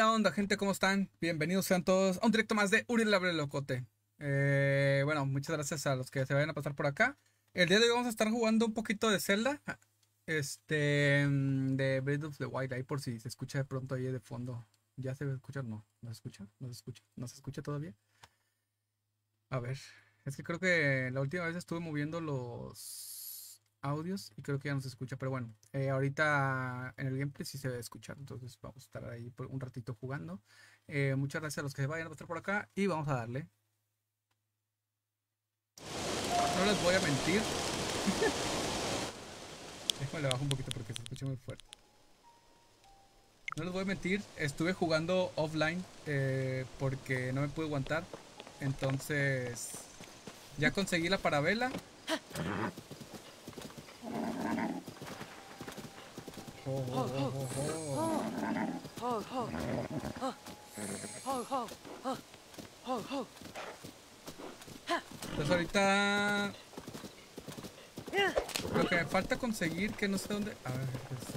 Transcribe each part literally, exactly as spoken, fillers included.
¿Qué onda, gente? ¿Cómo están? Bienvenidos sean todos a un directo más de Uriel Abre el Locote. Eh, bueno, muchas gracias a los que se vayan a pasar por acá. El día de hoy vamos a estar jugando un poquito de Zelda. Este, mm, de Breath of the Wild, ahí por si se escucha de pronto ahí de fondo. ¿Ya se escucha? No, no se escucha, no se escucha, no se escucha todavía. A ver, es que creo que la última vez estuve moviendo los audios y creo que ya no se escucha, pero bueno, eh, ahorita en el gameplay sí se debe escuchar, entonces vamos a estar ahí por un ratito jugando. Eh, muchas gracias a los que se vayan a estar por acá y vamos a darle. No les voy a mentir. Déjame le bajo un poquito porque se escucha muy fuerte. No les voy a mentir, estuve jugando offline eh, porque no me pude aguantar. Entonces ya conseguí la parabela. Oh, oh, oh, oh, oh. Entonces ahorita lo que me falta conseguir, que no sé dónde. A ver, esto.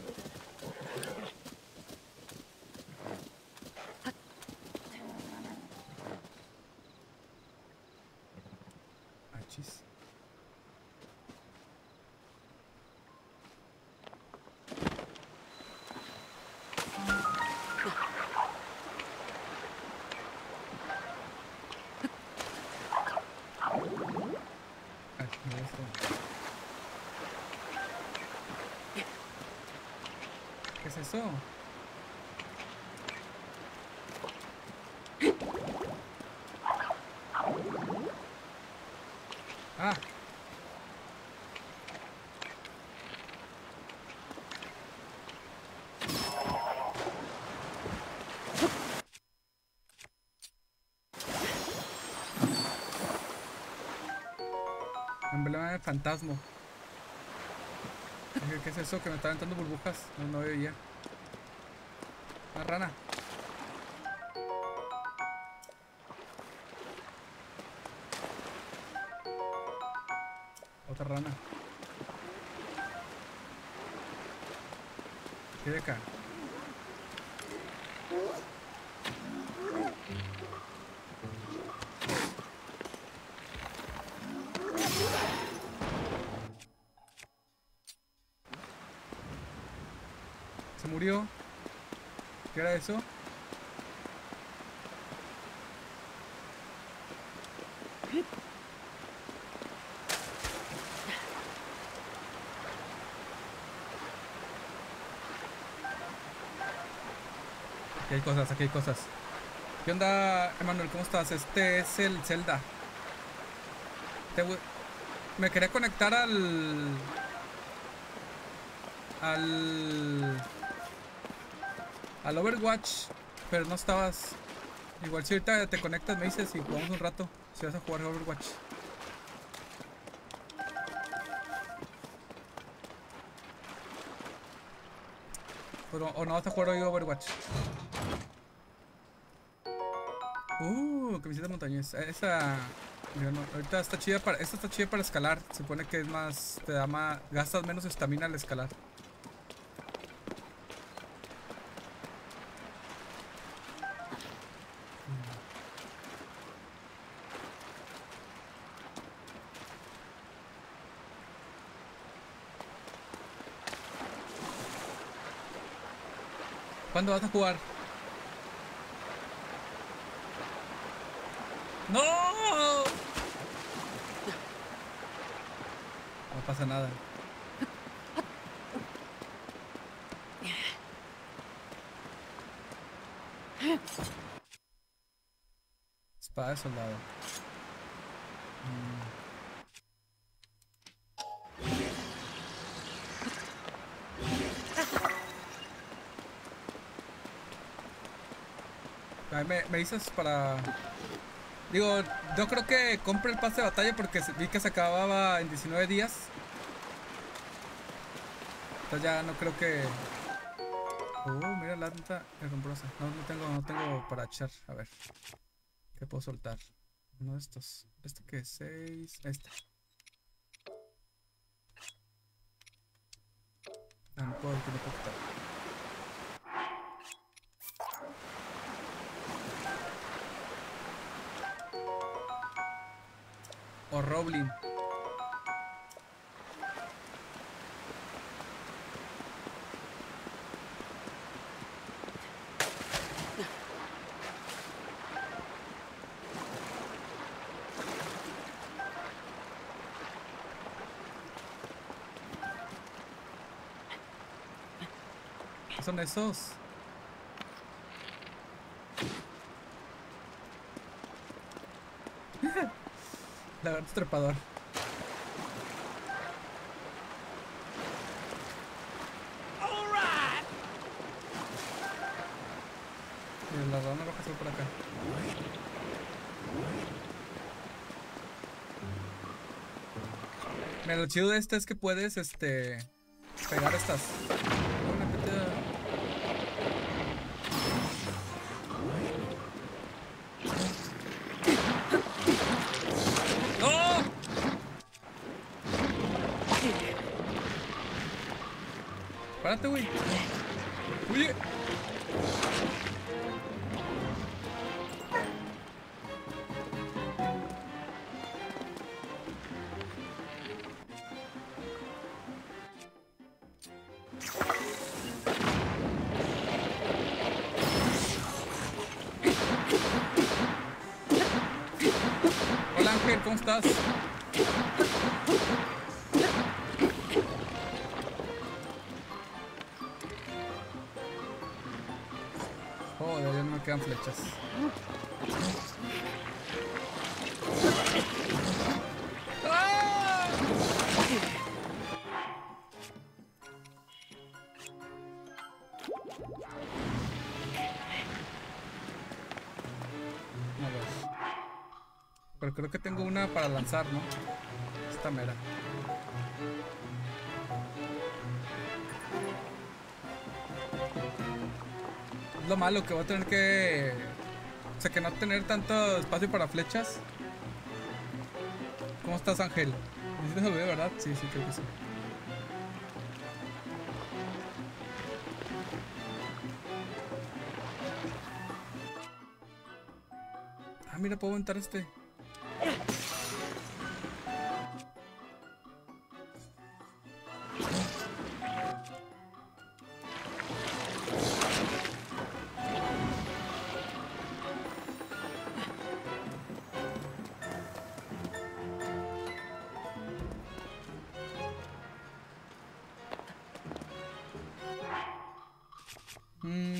Achis. Aquí, esto. ¿Qué es eso? Ah. Emblema de fantasma. ¿Qué es eso? Que me está aventando burbujas. No, no veía. Una rana. Otra rana. ¿Qué de acá? Se murió. ¿Qué era eso? Aquí hay cosas, aquí hay cosas. ¿Qué onda, Emanuel? ¿Cómo estás? Este es el Zelda. Te voy- Me quería conectar al... Al... Al Overwatch, pero no estabas. Igual si ahorita te conectas me dices y jugamos un rato. Si vas a jugar Overwatch. Pero, o no vas a jugar hoy Overwatch. Uh, camiseta montañesa. Esa. Yo no- ahorita está chida para. Esta está chida para escalar. Se supone que es más. Te da más. Gastas menos estamina al escalar. ¿Cuándo vas a jugar? ¡No! No pasa nada. Espada de soldado. Mm. A ver, me, me dices para. Digo, yo creo que compre el pase de batalla porque se- vi que se acababa en diecinueve días. Entonces ya no creo que. Oh, mira la neta herrumbrosa. No, no tengo, no tengo para echar. A ver, ¿qué puedo soltar? Uno de estos. ¿Este qué es? Seis. Este. Ah, no puedo, no puedo quitar. o Roblin. ¿Qué son esos? Lagarto trepador. Y la rana roja se va por acá. Mira, lo chido de este es que puedes, este, pegar estas. Una petita. ¡No! Párate, güey. Oye. Hola Ángel, ¿cómo estás? Oh, de ahí no me quedan flechas. ¡Ah! A ver. Pero creo que tengo una para lanzar, ¿no? Esta mera. Es lo malo que voy a tener que... O sea, que no tener tanto espacio para flechas. ¿Cómo estás, Ángel? ¿Necesitas olvidar, verdad? Sí, sí, creo que sí. Ah, mira, puedo aventar este. Mm.